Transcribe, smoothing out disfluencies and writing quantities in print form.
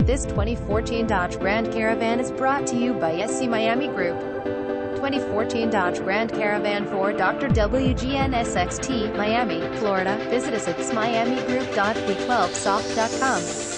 This 2014 Dodge Grand Caravan is brought to you by SC Miami Group. 2014 Dodge Grand Caravan for Dr. WGN SXT, Miami, Florida. Visit us at smiamigroup.v12soft.com.